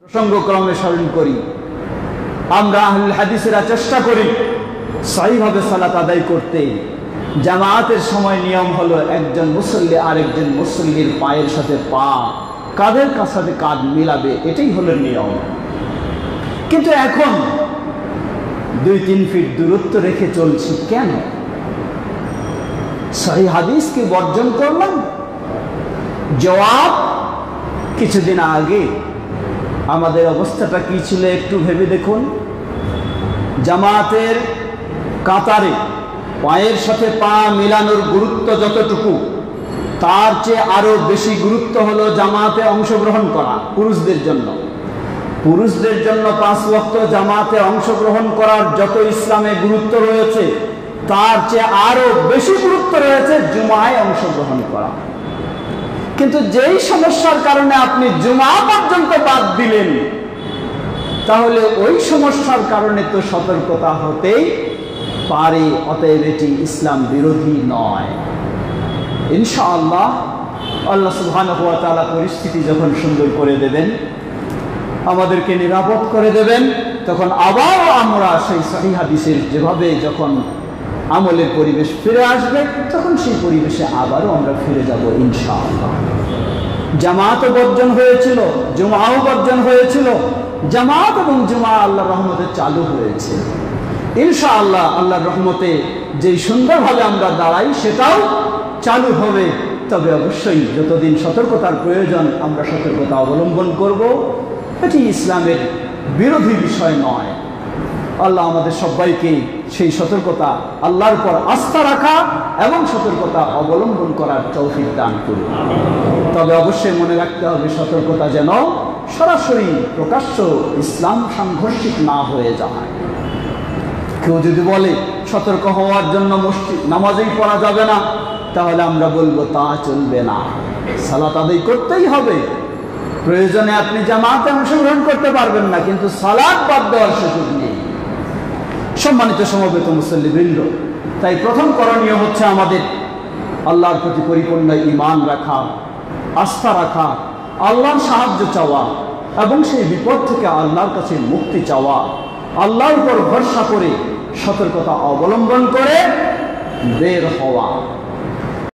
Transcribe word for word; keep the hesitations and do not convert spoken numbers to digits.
প্রসঙ্গক্রমে স্মরণ করি, আমরা আহলুল হাদিসেরা চেষ্টা করি সহিভাবে সালাত আদায় করতে। জামায়াতের সময় নিয়ম হলো একজন মুসল্লি আরেকজন মুসল্লির পায়ের সাথে পা, কাঁধের সাথে কাঁধ মিলাবে, এটাই হলো নিয়ম। কিন্তু এখন দুই তিন ফিট দূরত্ব রেখে চলছি কেন? সহিহ হাদিসকে বর্জন করলাম। জবাব, কিছুদিন আগে আমাদের অবস্থাটা কি ছিল একটু ভেবে দেখুন। জামাতের কাতারে পায়ের সাথে পা মিলানোর গুরুত্ব যতটুকু, তার চেয়ে আরো বেশি গুরুত্ব হলো জামাতে অংশগ্রহণ করা পুরুষদের জন্য। পুরুষদের জন্য পাঁচ ওয়াক্ত জামাতে অংশগ্রহণ করার যত ইসলামে গুরুত্ব রয়েছে, তার চেয়ে আরো বেশি গুরুত্ব রয়েছে জুমায় অংশগ্রহণ করা। কিন্তু যেই সমস্যার কারণে আপনি জুমা পর্যন্ত বাদ দিলেন, তাহলে ওই সমস্যার কারণে তো সতর্কতা হতেই পারে। অতএব এটি ইসলাম বিরোধী নয়। ইনশাআল্লাহ আল্লাহ সুবহানাহু ওয়া তাআলা পরিস্থিতি যখন সুন্দর করে দেবেন, আমাদেরকে নিরাপদ করে দেবেন, তখন আবার আমরা সেই সহিহ হাদিসের যেভাবে যখন আমলের পরিবেশ ফিরে আসবে, তখন সেই পরিবেশে আবারও আমরা ফিরে যাব ইনশাআল্লাহ। জামাতও বর্জন হয়েছিল, জুমাও বর্জন হয়েছিল। জামাত এবং জুমা আল্লাহর রহমতে চালু হয়েছে ইনশাআল্লাহ। আল্লাহর রহমতে যেই সুন্দরভাবে আমরা দাঁড়াই সেটাও চালু হবে। তবে অবশ্যই যতদিন সতর্কতার প্রয়োজন আমরা সতর্কতা অবলম্বন করব। এটি ইসলামের বিরোধী বিষয় নয়। আল্লাহ আমাদের সবাইকে সেই সতর্কতা, আল্লাহর উপর আস্থা রাখা এবং সতর্কতা অবলম্বন করার তৌফিক দান করুন। তবে অবশ্যই মনে রাখতে হবে সতর্কতা যেন সরাসরি প্রকাশ্য ইসলাম সাংঘর্ষিক না হয়ে যায়। কেউ যদি বলে সতর্ক হওয়ার জন্য মসজিদ নামাজেই পড়া যাবে না, তাহলে আমরা বলবো তা চলবে না। সালাত আদায় করতেই হবে। প্রয়োজনে আপনি জামাতে অংশগ্রহণ করতে পারবেন না, কিন্তু সালাত বাদ দেওয়ার সুযোগ নেই। সম্মানিত সমবেত মুসল্লিবৃন্দ, তাই প্রথম করণীয় হচ্ছে আমাদের আল্লাহর প্রতি পরিপূর্ণ ঈমান রাখা, আস্থা রাখা, আল্লাহর সাহায্য চাওয়া এবং সেই বিপদ থেকে আল্লাহর কাছে মুক্তি চাওয়া, আল্লাহর উপর ভরসা করে সতর্কতা অবলম্বন করে বের হওয়া।